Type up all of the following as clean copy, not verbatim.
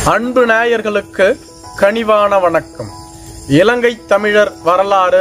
அன்பு நேயர்களுக்கு கனிவான வணக்கம். இலங்கை தமிழர் வரலாறு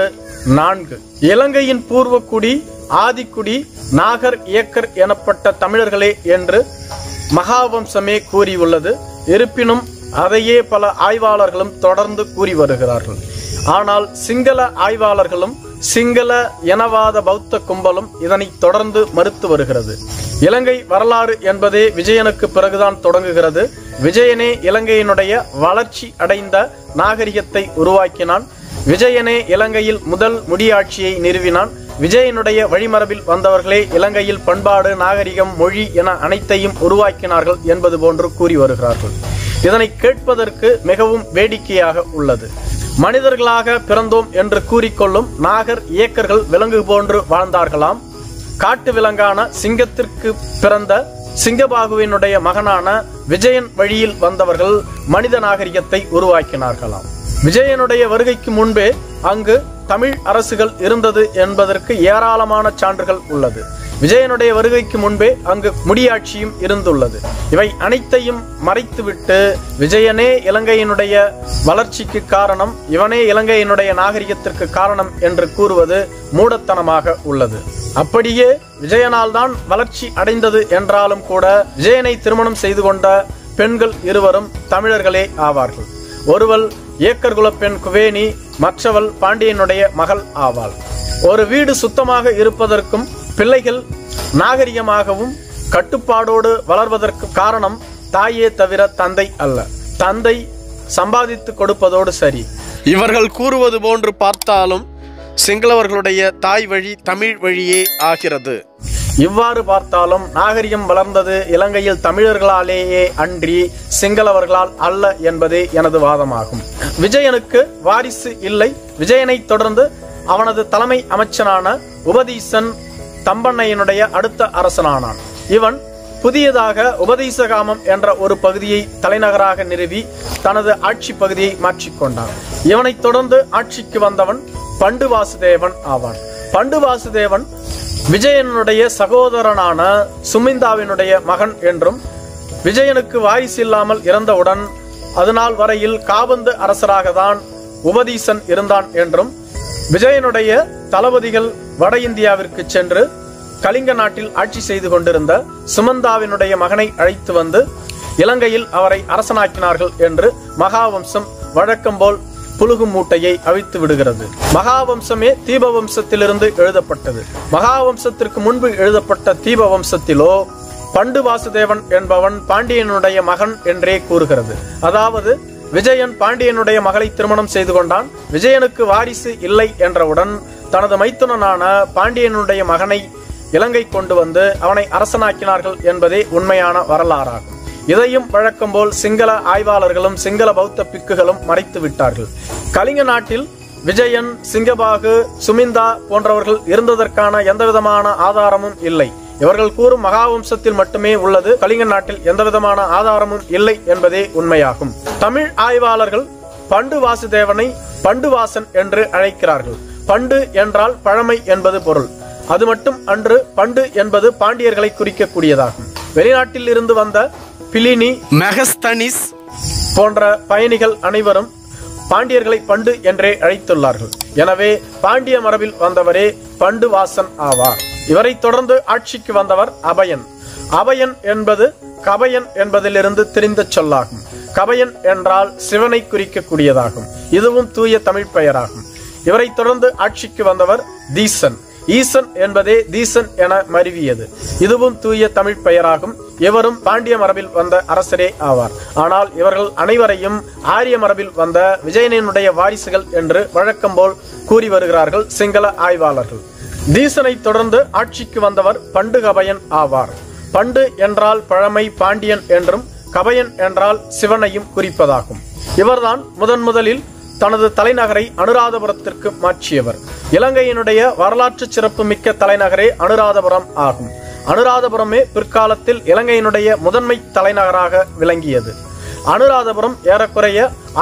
4. இலங்கையின் பூர்வக்குடி ஆதிக்குடி நாகர் இயக்கர் எனப்பட்ட தமிழர்களே என்று மகாவம்சமே கூறியுள்ளது. இருப்பினும் அதையே பல ஆய்வாளர்களும் தொடர்ந்து கூறி வருகிறார்கள். ஆனால் சிங்கள ஆய்வாளர்களும் சிங்கள இனவாத பௌத்த கும்பலும் இதனை தொடர்ந்து மறுத்து வருகிறது. இலங்கை வரலாறு என்பதே விஜயனுக்கு பிறகுதான் தொடங்குகிறது. விஜயனே இலங்கையினுடைய வளர்ச்சி அடைந்த நாகரிகத்தை உருவாக்கினான். விஜயனே இலங்கையில் முதல் முடியாட்சியை நிறுவினான். விஜயனுடைய வழிமரபில் வந்தவர்களே இலங்கையில் பண்பாடு, நாகரிகம், மொழி என அனைத்தையும் உருவாக்கினார்கள் என்பது போன்று கூறி வருகிறார்கள். இதனை கேட்பதற்கு மிகவும் வேடிக்கையாக உள்ளது. மனிதர்களாக பிறந்தோம் என்று கூறிக்கொள்ளும் நாகர் இயக்கர்கள் விலங்கு போன்று வாழ்ந்தார்களாம். காட்டு விலங்கான சிங்கத்திற்கு பிறந்த சிங்கபாகுவினுடைய மகனான விஜயன் வழியில் வந்தவர்கள் மனித நாகரிகத்தை உருவாக்கினார்களாம். விஜயனுடைய வருகைக்கு முன்பே அங்கு தமிழ் அரசுகள் இருந்தது என்பதற்கு ஏராளமான சான்றுகள் உள்ளது. விஜயனுடைய வருகைக்கு முன்பே அங்கு முடியாட்சியும் இருந்துள்ளது. இவை அனைத்தையும் மறைத்துவிட்டு விஜயனே இலங்கையினுடைய வளர்ச்சிக்கு காரணம், இவனே இலங்கையினுடைய நாகரிகத்திற்கு காரணம் என்று கூறுவது மூடத்தனமாக உள்ளது. அப்படியே விஜயனால் தான் வளர்ச்சி அடைந்தது என்றாலும் கூட விஜயனை திருமணம் செய்து கொண்ட பெண்கள் இருவரும் தமிழர்களே ஆவார்கள். ஒருவள் ஏக்கர்குல பெண் குவேணி, மற்றவள் பாண்டியனுடைய மகள் ஆவாள். ஒரு வீடு சுத்தமாக இருப்பதற்கும் பிள்ளைகள் நாகரிகமாகவும் கட்டுப்பாடோடு வளர்வதற்கு காரணம் தாயே தவிர தந்தை அல்ல. தந்தை சம்பாதித்து கொடுப்பதோடு சரி. இவர்கள் கூறுவது போன்று பார்த்தாலும் சிங்களவர்களுடைய தாய் வழி தமிழ் வழியே ஆகிறது. இவ்வாறு பார்த்தாலும் நாகரிகம் வளர்ந்தது இலங்கையில் தமிழர்களாலேயே அன்றி சிங்களவர்களால் அல்ல என்பதே எனது வாதமாகும். விஜயனுக்கு வாரிசு இல்லை. விஜயனை தொடர்ந்து அவனது தலைமை அமைச்சனான உபதீசன் தம்பண்ணையனுடைய அடுத்த அரசனானான். இவன் புதியதாக உபதீசகாமம் என்ற ஒரு பகுதியை தலைநகராக நிறுவி தனது ஆட்சி பகுதியை மாற்றிக்கொண்டான். இவனைத் தொடர்ந்து ஆட்சிக்கு வந்தவன் பண்டு வாசுதேவன் ஆவான். பண்டு வாசுதேவன் விஜயனுடைய சகோதரனான சுமிந்தாவினுடைய மகன் என்றும், விஜயனுக்கு வாரிசு இல்லாமல் இறந்தவுடன் அதுநாள் வரையில் காபந்து அரசராக தான் உபதீசன் இருந்தான் என்றும், விஜயனுடைய தளபதிகள் வட இந்தியாவிற்கு சென்று கலிங்க நாட்டில் ஆட்சி செய்து கொண்டிருந்த சுமந்தாவினுடைய மகனை அழைத்து வந்து இலங்கையில் அவரை அரசனாக்கினார்கள் என்று மகாவம்சம் வழக்கம் போல் புலுகும் மூட்டையை அவிழ்த்து விடுகிறது. மகாவம்சமே தீபவம்சத்திலிருந்து எழுதப்பட்டது. மகாவம்சத்திற்கு முன்பு எழுதப்பட்ட தீபவம்சத்திலோ பண்டு வாசுதேவன் என்பவன் பாண்டியனுடைய மகன் என்றே கூறுகிறது. அதாவது விஜயன் பாண்டியனுடைய மகளை திருமணம் செய்து கொண்டான். விஜயனுக்கு வாரிசு இல்லை என்றவுடன் தனது மைத்துனனான பாண்டியனுடைய மகனை இலங்கை கொண்டு வந்து அவனை அரசனாக்கினார்கள் என்பதே உண்மையான வரலாறாகும். இதையும் வழக்கம் போல் சிங்கள ஆய்வாளர்களும் சிங்கள பௌத்த பிக்குகளும் மறைத்து விட்டார்கள். கலிங்க நாட்டில் விஜயன், சிங்கபாகு, சுமிந்தா போன்றவர்கள் இருந்ததற்கான எந்தவிதமான ஆதாரமும் இல்லை. இவர்கள் கூறும் மகாவம்சத்தில் மட்டுமே உள்ளது. கலிங்க நாட்டில் எந்தவிதமான ஆதாரமும் இல்லை என்பதே உண்மையாகும். தமிழ் ஆய்வாளர்கள் பண்டு வாசுதேவனை பண்டுவாசன் என்று அழைக்கிறார்கள். பண்டு என்றால் பழமை என்பது பொருள். அது மட்டும் அன்று, பண்டு என்பது பாண்டியர்களை குறிக்கக்கூடியதாகும். வெளிநாட்டில் இருந்து வந்த பிலினி, மெகஸ்தனிஸ் போன்ற பயணிகள் அனைவரும் பாண்டியர்களை பண்டு என்றே அழைத்துள்ளார்கள். எனவே பாண்டிய மரபில் வந்தவரே பண்டுவாசன் ஆவார். இவரை தொடர்ந்து ஆட்சிக்கு வந்தவர் அபயன். அபயன் என்பது கபயன் என்பதிலிருந்து தெரிந்த சொல்லாகும். கபயன் என்றால் சிவனை குறிக்கக்கூடியதாகும். இதுவும் தூய தமிழ் பெயராகும். இவரை தொடர்ந்து ஆட்சிக்கு வந்தவர் தீசன். ஈசன் என்பதே தீசன் என மருவியது. இதுவும் தூய தமிழ் பெயராகும். இவரும் பாண்டிய மரபில் வந்த அரசரே ஆவார். ஆனால் இவர்கள் அனைவரையும் ஆரிய மரபில் வந்த விஜயனுடைய வாரிசுகள் என்று வழக்கம் போல் கூறி வருகிறார்கள் சிங்கள ஆய்வாளர்கள். தீசனை தொடர்ந்து ஆட்சிக்கு வந்தவர் பண்டு கபயன் ஆவார். பண்டு என்றால் பழமை, பாண்டியன் என்றும், கபயன் என்றால் சிவனையும் குறிப்பதாகும். இவர்தான் முதலில் தனது தலைநகரை அனுராதபுரத்திற்கு மாற்றியவர். இலங்கையினுடைய வரலாற்று சிறப்பு மிக்க தலைநகரே அனுராதபுரம் ஆகும். அனுராதபுரமே பிற்காலத்தில் இலங்கையினுடைய முதன்மை தலைநகராக விளங்கியது. அனுராதபுரம் ஏறக்குறைய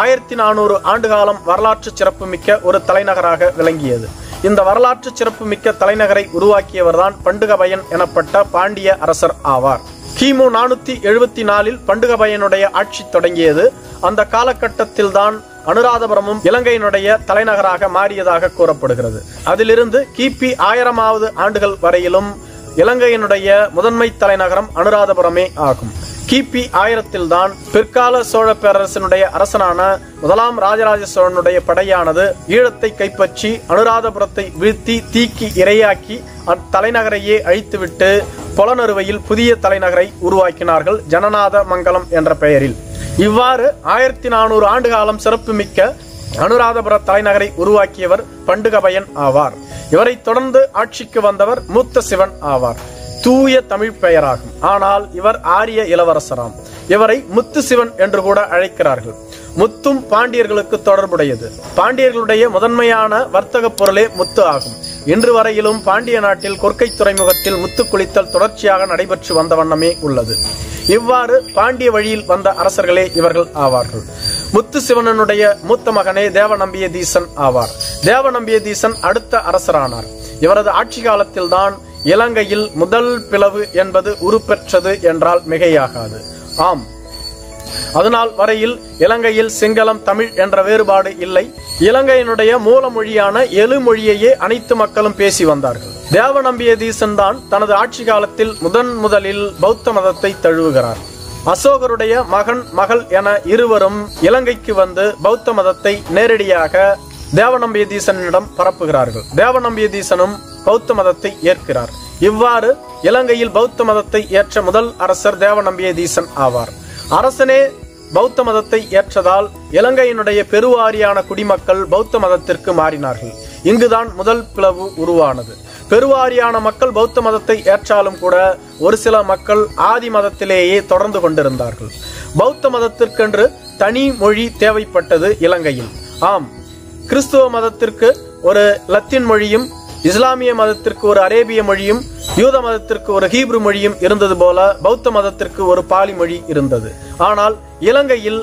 1400 ஆண்டுகாலம் வரலாற்று சிறப்பு மிக்க ஒரு தலைநகராக விளங்கியது. இந்த வரலாற்று சிறப்பு மிக்க தலைநகரை உருவாக்கியவர்தான் பண்டுகபயன் எனப்பட்ட பாண்டிய அரசர் ஆவார். கிமு 474 பண்டுகபயனுடைய ஆட்சி தொடங்கியது. அந்த காலகட்டத்தில் தான் அனுராதபுரமும் இலங்கையினுடைய தலைநகராக மாறியதாக கூறப்படுகிறது. அதிலிருந்து கிபி 1000வது ஆண்டுகள் வரையிலும் இலங்கையினுடைய முதன்மை தலைநகரம் அனுராதபுரமே ஆகும். கிபி 1000 தான் பிற்கால சோழ பேரரசனுடைய அரசனான முதலாம் ராஜராஜ சோழனுடைய படையானது ஈழத்தை கைப்பற்றி அனுராதபுரத்தை வீழ்த்தி தீக்கி இரையாக்கி அத்தலைநகரையே அழித்துவிட்டு பொலனறுவையில் புதிய தலைநகரை உருவாக்கினார்கள், ஜனநாத மங்கலம் என்ற பெயரில். இவ்வாறு 1400 ஆண்டு காலம் சிறப்புமிக்க அனுராதபுர தலைநகரை உருவாக்கியவர் பண்டுகபயன் ஆவார். இவரை தொடர்ந்து ஆட்சிக்கு வந்தவர் மூத்த சிவன் ஆவார். தூய தமிழ் பெயராகும். ஆனால் இவர் ஆரிய இளவரசராம். இவரை முத்து சிவன் என்று கூட அழைக்கிறார்கள். முத்தும் பாண்டியர்களுக்கு தொடர்புடையது. பாண்டியர்களுடைய முதன்மையான வர்த்தக பொருளே முத்து ஆகும். இன்று வரையிலும் பாண்டிய நாட்டில் கொற்கை துறைமுகத்தில் முத்து குளித்தல் தொடர்ச்சியாக நடைபெற்று வந்த வண்ணமே உள்ளது. இவ்வாறு பாண்டிய வழியில் வந்த அரசர்களே இவர்கள் ஆவார்கள். முத்து சிவனனுடைய மூத்த மகனே தேவநம்பியதீசன் ஆவார். தேவநம்பியதீசன் அடுத்த அரசரானார். இவரது ஆட்சி காலத்தில் தான் இலங்கையில் முதல் பிளவு என்பது உருப்பெற்றது என்றால் மிகையாகாது. ஆம், அதனால் வரையில் இலங்கையில் சிங்களம் தமிழ் என்ற வேறுபாடு இல்லை. இலங்கையினுடைய மூல மொழியான எழுமொழியையே அனைத்து மக்களும் பேசி வந்தார்கள். தேவநம்பியதீசன் தான் தனது ஆட்சி காலத்தில் முதலில் பௌத்த மதத்தை தழுவுகிறார். அசோகருடைய மகன் மகள் என இருவரும் இலங்கைக்கு வந்து பௌத்த மதத்தை நேரடியாக தேவநம்பியதீசனிடம் பரப்புகிறார்கள். தேவநம்பியதீசனும் பௌத்த மதத்தை ஏற்கிறார். இவ்வாறு இலங்கையில் பௌத்த மதத்தை ஏற்ற முதல் அரசர் தேவநம்பியதீசன் ஆவார். அரசனே பௌத்த மதத்தை ஏற்றதால் இலங்கையினுடைய பெருவாரியான குடிமக்கள் பௌத்த மதத்திற்கு மாறினார்கள். இங்குதான் முதல் பிளவு உருவானது. பெருவாரியான மக்கள் பௌத்த மதத்தை ஏற்றாலும் கூட ஒரு சில மக்கள் ஆதி மதத்திலேயே தொடர்ந்து கொண்டிருந்தார்கள். பௌத்த மதத்திற்கென்று தனி மொழி தேவைப்பட்டது இலங்கையில். ஆம், கிறிஸ்துவ மதத்திற்கு ஒரு லத்தீன் மொழியும், இஸ்லாமிய மதத்திற்கு ஒரு அரேபிய மொழியும், யூத மதத்திற்கு ஒரு ஹீப்ரு மொழியும் இருந்தது போல பௌத்த மதத்திற்கு ஒரு பாலி மொழி இருந்தது. ஆனால் இலங்கையில்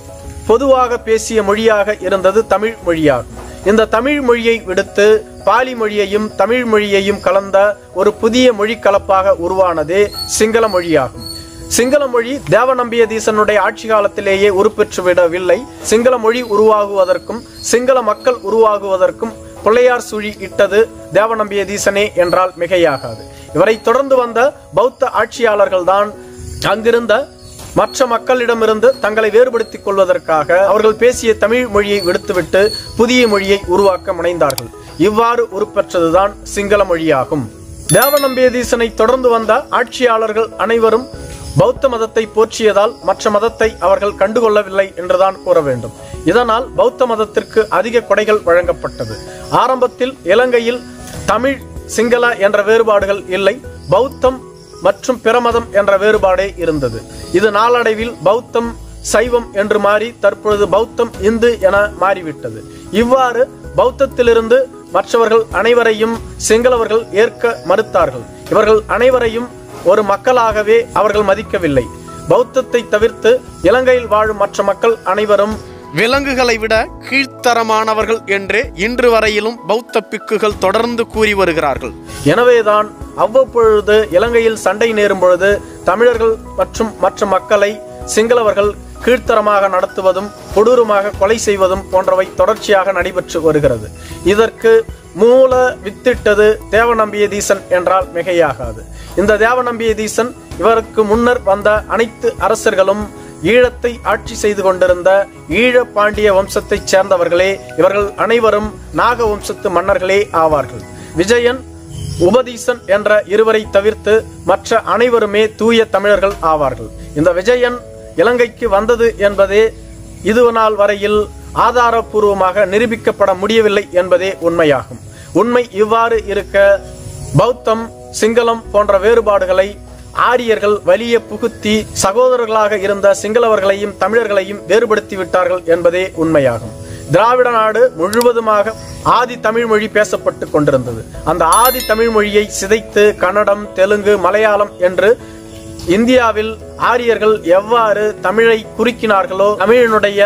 பொதுவாக பேசிய மொழியாக இருந்தது தமிழ் மொழியாகும். இந்த தமிழ் மொழியை விடுத்து பாலி மொழியையும் தமிழ் மொழியையும் கலந்த ஒரு புதிய மொழி கலப்பாக உருவானதே சிங்கள மொழியாகும். சிங்கள மொழி தேவநம்பியதீசனுடைய ஆட்சி காலத்திலேயே உருப்பெற்றுவிடவில்லை. சிங்கள மொழி உருவாகுவதற்கும் சிங்கள மக்கள் உருவாகுவதற்கும் பிள்ளையார் சுழி இட்டது தேவநம்பியதீசனே என்றால் மிகையாகாது. இவரை தொடர்ந்து வந்த பௌத்த ஆட்சியாளர்கள் தான் அங்கிருந்த மற்ற மக்களிடமிருந்து தங்களை வேறுபடுத்திக் கொள்வதற்காக அவர்கள் பேசிய தமிழ் மொழியை விடுத்துவிட்டு புதிய மொழியை உருவாக்க முனைந்தார்கள். இவ்வாறு உருப்பெற்றதுதான் சிங்கள மொழியாகும். தேவநம்பியதீசனை தொடர்ந்து வந்த ஆட்சியாளர்கள் அனைவரும் பௌத்த மதத்தை போற்றியதால் மற்ற மதத்தை அவர்கள் கண்டுகொள்ளவில்லை என்றுதான் கூற வேண்டும். இதனால் பௌத்த மதத்திற்கு அதிக கொடைகள் வழங்கப்பட்டது. ஆரம்பத்தில் இலங்கையில் தமிழ் சிங்கள என்ற வேறுபாடுகள் இல்லை. பௌத்தம் மற்றும் பிரமதம் என்ற வேறுபாடே இருந்தது. இது நாளடைவில் பௌத்தம் சைவம் என்று மாறி தற்பொழுது பௌத்தம் இந்து என மாறிவிட்டது. இவ்வாறு பௌத்தத்திலிருந்து மற்றவர்கள் அனைவரையும் சிங்களவர்கள் ஏற்க மறுத்தார்கள். இவர்கள் அனைவரையும் ஒரு மக்களாகவே அவர்கள் மதிக்கவில்லை. பௌத்தத்தை தவிர்த்து இலங்கையில் வாழும் மற்ற மக்கள் அனைவரும் விலங்குகளை விட கீழ்த்தரமானவர்கள் என்றே இன்று வரையிலும் பௌத்த பிக்குகள் தொடர்ந்து கூறி வருகிறார்கள். எனவேதான் அவ்வப்பொழுது இலங்கையில் சண்டை நேரும் பொழுது தமிழர்கள் மற்றும் மற்ற மக்களை சிங்களவர்கள் கீழ்த்தரமாக நடத்துவதும் கொடூரமாக கொலை செய்வதும் போன்றவை தொடர்ச்சியாக நடைபெற்று வருகிறது. இதற்கு மூல வித்திட்டது தேவநம்பியதீசன் என்றால் மிகையாகாது. இந்த தேவநம்பியதீசன் இவருக்கு முன்னர் வந்த அனைத்து அரசர்களும் ஈழத்தை ஆட்சி செய்து கொண்டிருந்த ஈழ பாண்டிய வம்சத்தைச் சேர்ந்தவர்களே. இவர்கள் அனைவரும் நாக வம்சத்து மன்னர்களே ஆவார்கள். விஜயன், உபதீசன் என்ற இருவரை தவிர்த்து மற்ற அனைவருமே தூய தமிழர்கள் ஆவார்கள். இந்த விஜயன் இலங்கைக்கு வந்தது என்பதே இதுநாள் வரையில் ஆதாரபூர்வமாக நிரூபிக்கப்பட முடியவில்லை என்பதே உண்மையாகும். உண்மை இவ்வாறு இருக்க பௌத்தம் சிங்களம் போன்ற வேறுபாடுகளை ஆரியர்கள் வலிய புகுத்தி சகோதரர்களாக இருந்த சிங்களவர்களையும் தமிழர்களையும் வேறுபடுத்தி விட்டார்கள் என்பதே உண்மையாகும். திராவிட நாடு முழுவதுமாக ஆதி தமிழ் மொழி பேசப்பட்டு கொண்டிருந்தது. அந்த ஆதி தமிழ் மொழியை சிதைத்து கன்னடம், தெலுங்கு, மலையாளம் என்று இந்தியாவில் ஆரியர்கள் எவ்வாறு தமிழை குறுக்கினார்களோ தமிழினுடைய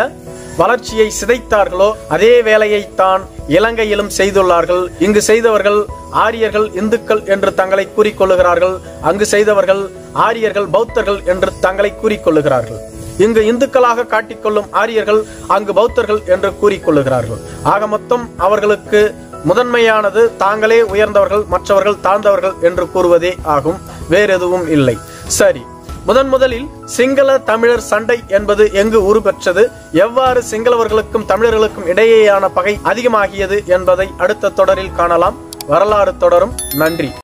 வளர்ச்சியை சிதைத்தார்களோ அதே வேலையைத்தான் இலங்கையிலும் செய்துள்ளார்கள். இங்கு செய்தவர்கள் ஆரியர்கள் இந்துக்கள் என்று தங்களை கூறிக்கொள்ளுகிறார்கள். அங்கு செய்தவர்கள் ஆரியர்கள் பௌத்தர்கள் என்று தங்களை கூறிக்கொள்ளுகிறார்கள். இங்கு இந்துக்களாக காட்டிக்கொள்ளும் ஆரியர்கள் அங்கு பௌத்தர்கள் என்று கூறிக்கொள்ளுகிறார்கள். ஆக மொத்தம் அவர்களுக்கு முதன்மையானது தாங்களே உயர்ந்தவர்கள் மற்றவர்கள் தாழ்ந்தவர்கள் என்று கூறுவதே ஆகும், வேறெதுவும் இல்லை. சரி, முதலில் சிங்கள தமிழர் சண்டை என்பது எங்கு உருப்பெற்றது, எவ்வாறு சிங்களவர்களுக்கும் தமிழர்களுக்கும் இடையேயான பகை அதிகமாகியது என்பதை அடுத்த தொடரில் காணலாம். வரலாறு தொடரும். நன்றி.